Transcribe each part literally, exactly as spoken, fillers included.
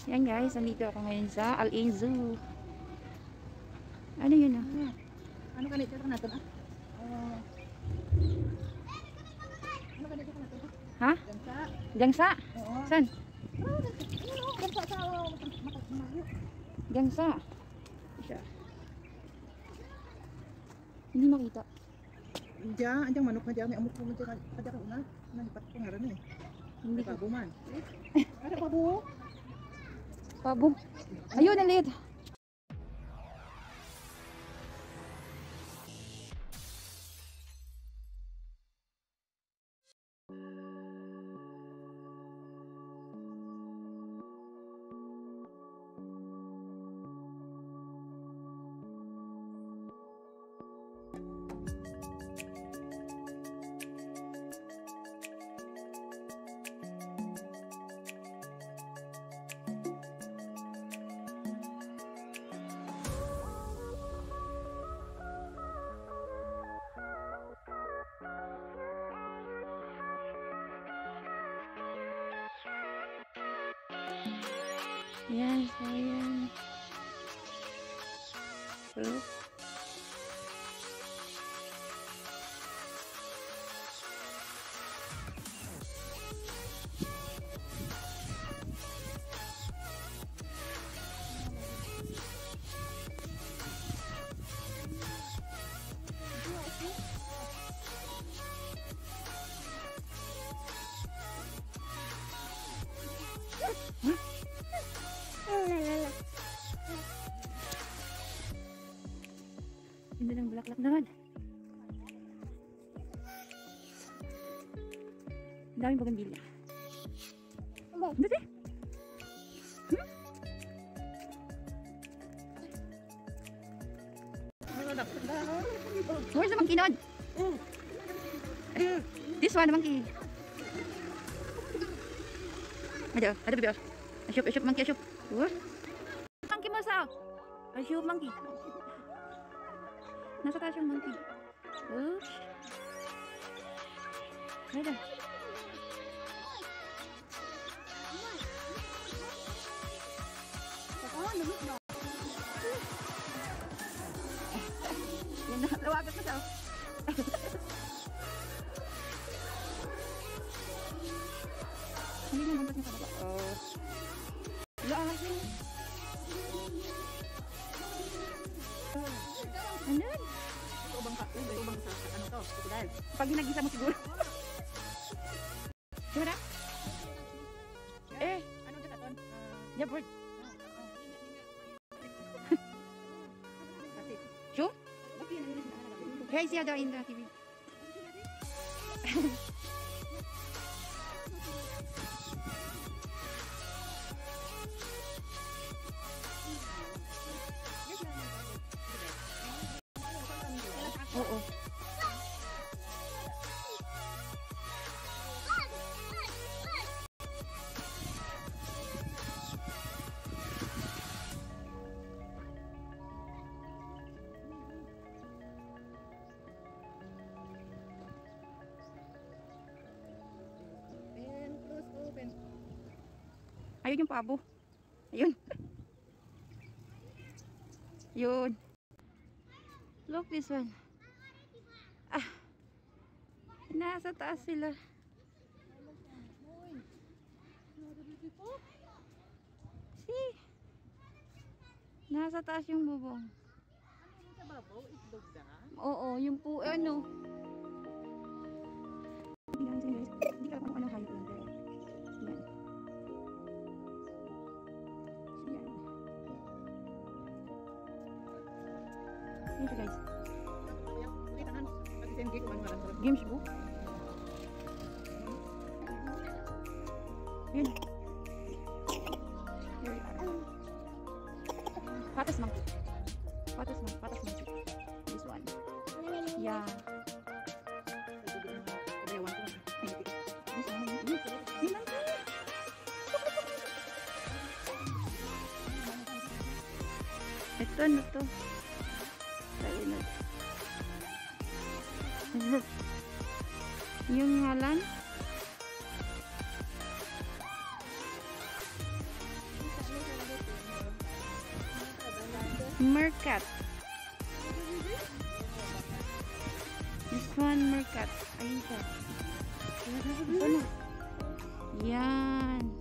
Yan guys, nandito ako ngayon sa Al-Ain Zoo. Ano yun ah? Ano ka nito natin ah? Uh, ano ka nito natin ah? Ha? Gangsa. Gangsa? Oo. Saan? Ano? Gangsa sa matayo. Gangsa. Siya. Hindi makita. Diyan, anjang manok na diyan. May amok mo diyan. Kada ka una. Nalipat ko nga rin eh. Hindi ko. Pabo man. Ada pabo. Pabo. Ayun, ang liit. Yan, so yan. Hello? Ganda ng bulaklak naman. Ang daming bougainvillea. Dati. Hmm? Where's the monkey nun? This one, the monkey. Ada, ada bebe. Asyup, asyup monkey, asyup. What? Monkey mo sao? Asyup monkey. Nasa taas yung monkey. Oops. Ada. Yan na, lawagan mo sao. Hindi na lumpat niya sa baba. Oh. Lakas yun. Ano? Ubang ka, ubang sa ano to? Dahil Pag ginagisa mo siguro. Diba na? Eh, ano dito ton? yeah, bird. Kasi Sure? bakit yun ang hinahanap? Hey, siya daw in the T V. Oo. And close open. Ayun yung pabo. Ayun. Yun. Look this one. Ah. Nasa taas sila. See? Nasa taas yung bubong. Ano sa babaw? Itlog da? Oo, yung po, ano. Hindi ka kung ano hayop lang. Pero, yan. Yan. Yan siya guys. Kita kan? Pag isang gig, ano lang. Games book. Yun. Here we are. Patas monkey. Patas monkey. Patas monkey. This one. Yeah. This one. Yun lang. Ito na to. Ayun na. Yung halan. Meerkat. This one, meerkat. Ayun siya. Ano? Yan.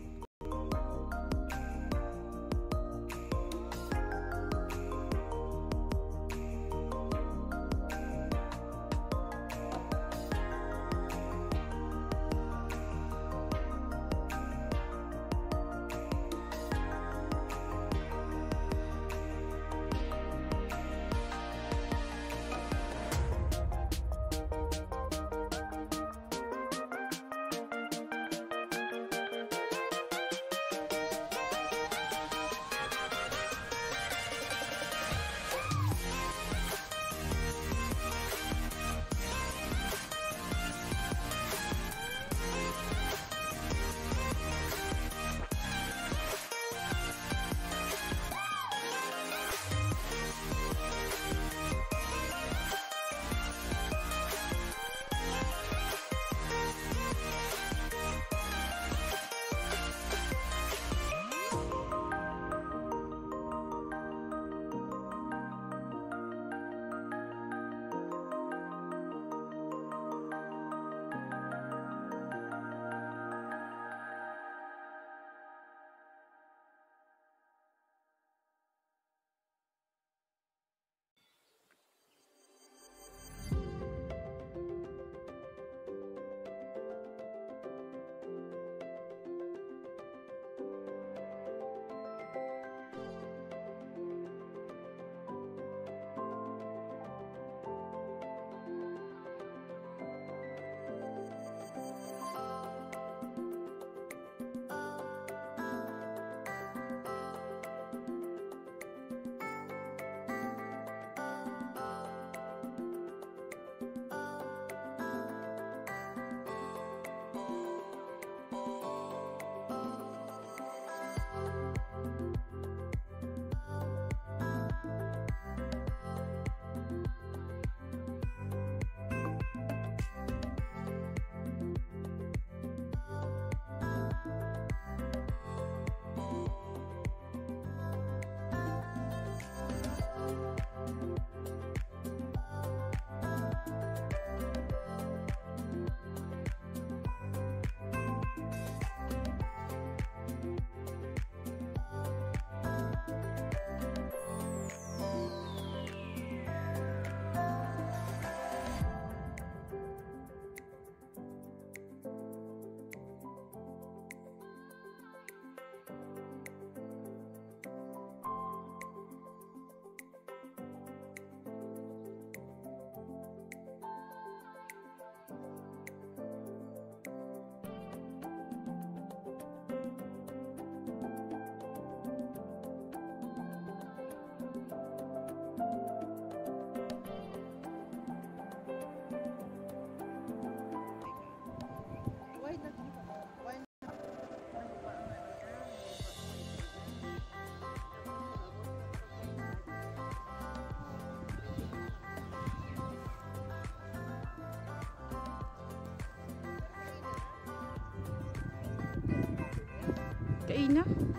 Kain na.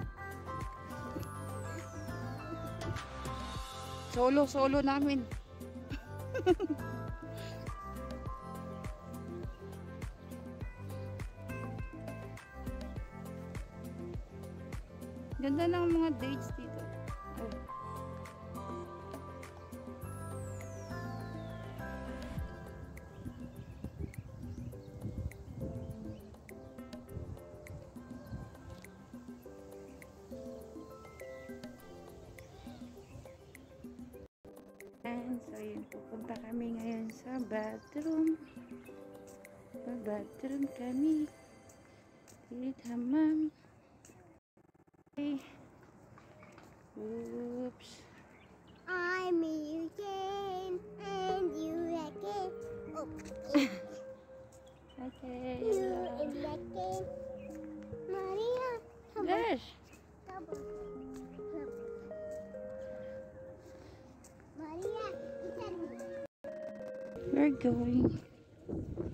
Solo, solo namin. Ganda ng mga dates dito. Oh. And so yun, pupunta kami ngayon sa bathroom. Sa bathroom kami. Pilit hamam. Okay. Oops. I'm you again, and you again. Oh, Okay. you again. Maria, come on. Yes. Come on. Maria, look at me. We're going.